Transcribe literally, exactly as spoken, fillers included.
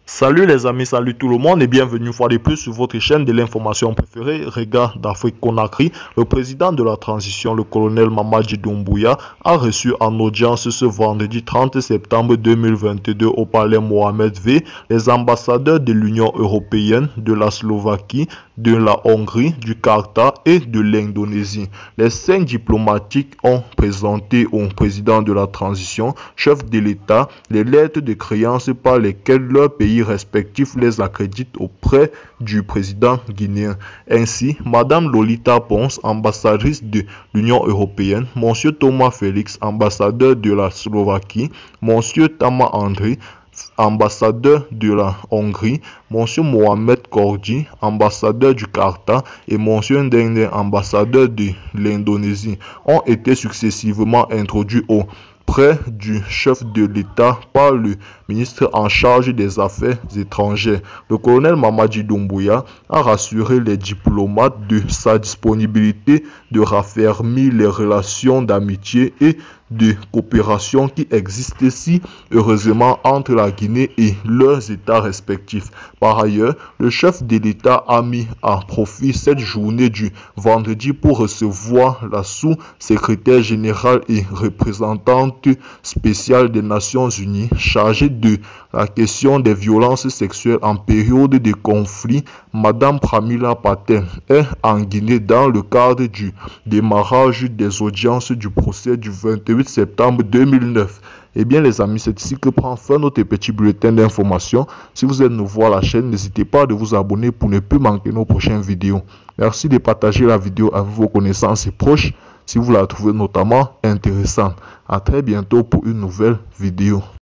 Salut les amis, salut tout le monde et bienvenue une fois de plus sur votre chaîne de l'information préférée, Regard d'Afrique Conakry. Le président de la transition, le colonel Mamadi Doumbouya, a reçu en audience ce vendredi trente septembre deux mille vingt-deux au palais Mohamed V les ambassadeurs de l'Union européenne, de la Slovaquie, de la Hongrie, du Qatar et de l'Indonésie. Les cinq diplomatiques ont présenté au président de la transition, chef de l'État, les lettres de créance par lesquelles leur pays respectifs les accréditent auprès du président guinéen. Ainsi, Madame Lolita Pons, ambassadrice de l'Union européenne, Monsieur Thomas Félix, ambassadeur de la Slovaquie, Monsieur Tama André, ambassadeur de la Hongrie, Monsieur Mohamed Kordi, ambassadeur du Qatar, et Monsieur Ndende, ambassadeur de l'Indonésie, ont été successivement introduits au près du chef de l'État par le ministre en charge des Affaires étrangères. Le colonel Mamadi Doumbouya a rassuré les diplomates de sa disponibilité de raffermir les relations d'amitié et de coopération qui existent si heureusement entre la Guinée et leurs États respectifs. Par ailleurs, le chef de l'État a mis à profit cette journée du vendredi pour recevoir la sous-secrétaire générale et représentante spéciale des Nations Unies chargée de la question des violences sexuelles en période de conflit. Madame Pramila Patel est en Guinée dans le cadre du démarrage des audiences du procès du vingt-huit septembre deux mille neuf. Eh bien les amis, c'est ici que prend fin notre petit bulletin d'information. Si vous êtes nouveau à la chaîne, n'hésitez pas à vous abonner pour ne plus manquer nos prochaines vidéos. Merci de partager la vidéo avec vos connaissances et proches si vous la trouvez notamment intéressante. À très bientôt pour une nouvelle vidéo.